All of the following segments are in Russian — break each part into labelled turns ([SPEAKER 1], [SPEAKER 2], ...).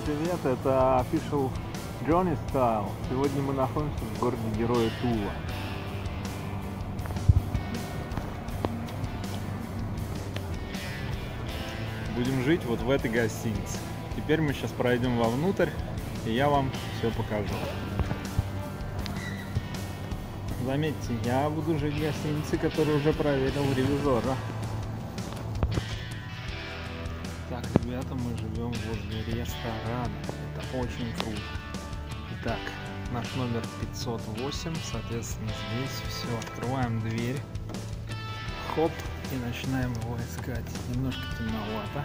[SPEAKER 1] привет, это Official Johnny Style. Сегодня мы находимся в городе Героя Тула. Будем жить вот в этой гостинице. Теперь мы сейчас пройдем вовнутрь, и я вам все покажу. Заметьте, я буду жить в гостинице, которую уже проверил ревизора. Так, ребята, мы живем возле ресторана. Это очень круто. Итак, наш номер 508, соответственно, здесь все. Открываем дверь. Хоп, и начинаем его искать. Немножко темновато.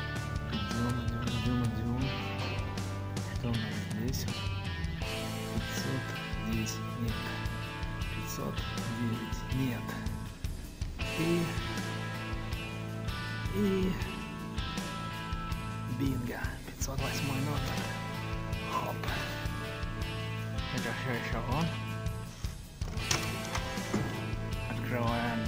[SPEAKER 1] Идем. Что у нас здесь? 510, нет. 509, нет. И бинго, 508 номер. Хоп. Это все еще он. Открываем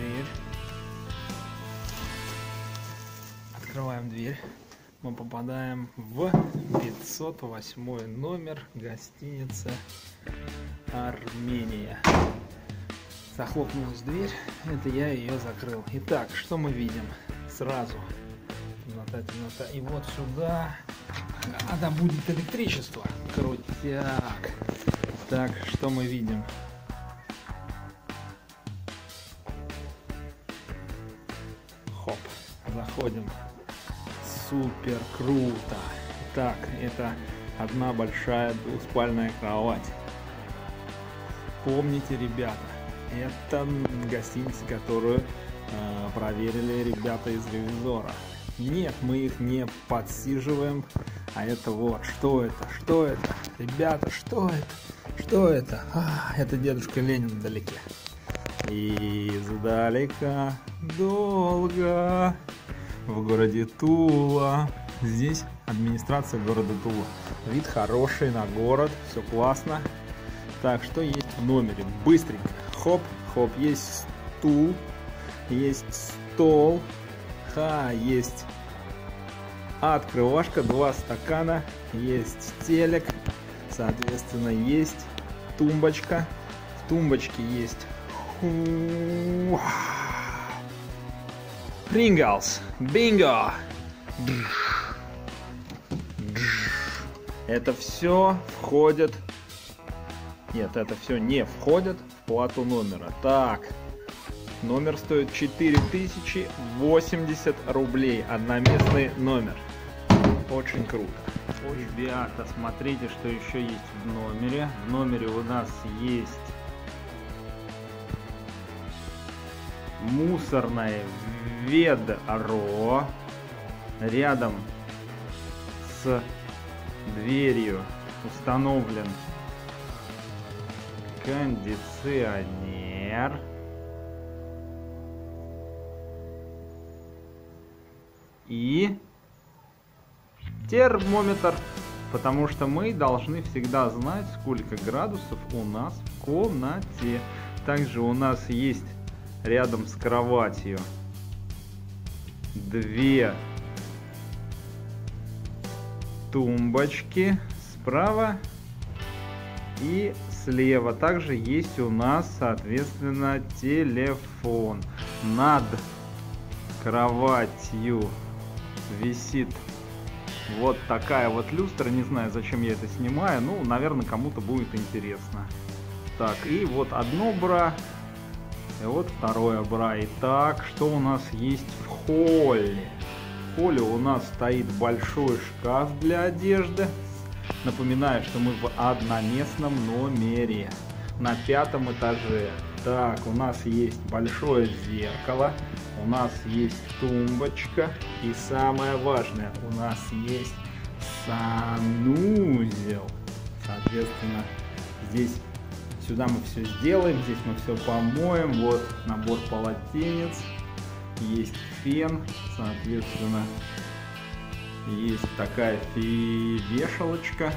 [SPEAKER 1] дверь. Мы попадаем в 508 номер гостиницы Армения. Захлопнулась дверь, это я ее закрыл. Итак, что мы видим? Сразу темнота. И вот сюда надо будет электричество. Крутяк. Так, что мы видим? Хоп, заходим. Супер круто. Так, это одна большая двухспальная кровать. Помните, ребята, это гостиница, которую проверили ребята из ревизора. Нет, мы их не подсиживаем. А это вот, что это? Ребята, что это? Это дедушка Ленин вдалеке. И издалека, долго, в городе Тула. Здесь администрация города Тула. Вид хороший на город, все классно. Так, что есть в номере? Быстренько. Хоп, есть стул, есть стол, есть открывашка, 2 стакана, есть телек, соответственно, есть тумбочка. В тумбочке есть Pringles, бинго. Это все входит. Нет, это все не входит в плату номера. Так, номер стоит 4080 рублей. Одноместный номер. Очень круто. Ребята, смотрите, что еще есть в номере. В номере у нас есть мусорное ведро. Рядом с дверью установлен кондиционер. И термометр, потому что мы должны всегда знать, сколько градусов у нас в комнате. Также у нас есть рядом с кроватью 2 тумбочки справа и слева. Также есть у нас, соответственно, телефон. Над кроватью висит вот такая вот люстра. Не знаю, зачем я это снимаю. Ну, наверное, кому-то будет интересно. Так, и вот одно бра. И вот второе бра. Итак, что у нас есть в холле? В холле у нас стоит большой шкаф для одежды. Напоминаю, что мы в одноместном номере на 5-м этаже. Так, у нас есть большое зеркало, у нас есть тумбочка и самое важное, у нас есть санузел. Соответственно, здесь сюда мы все сделаем, здесь мы все помоем. Вот набор полотенец, есть фен, соответственно, есть такая вешалочка.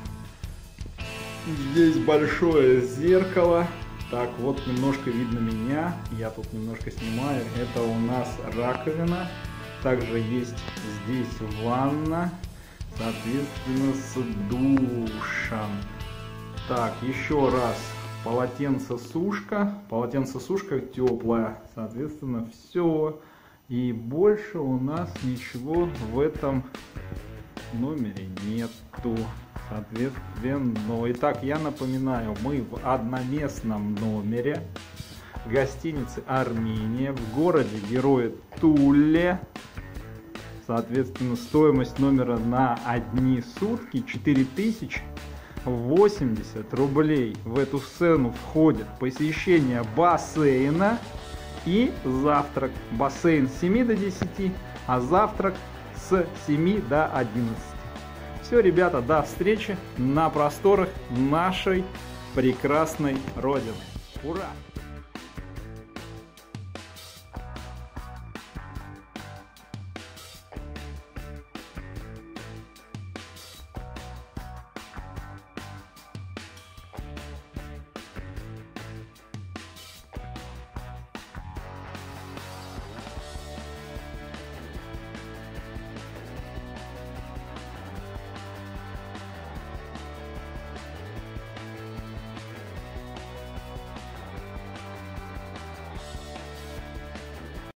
[SPEAKER 1] Здесь большое зеркало. Так, вот немножко видно меня. Я тут немножко снимаю. Это у нас раковина. Также есть здесь ванна. соответственно, с душем. Так, еще раз. Полотенце-сушка. Полотенце-сушка теплая. Соответственно, все. И больше у нас ничего в этом номере нету. Соответственно, итак, я напоминаю, мы в одноместном номере гостиницы «Армения» в городе Герои Туле. Соответственно, стоимость номера на одни сутки 4080 рублей. В эту цену входит посещение бассейна и завтрак. Бассейн с 7 до 10, а завтрак с 7 до 11. Все, ребята, до встречи на просторах нашей прекрасной Родины. Ура!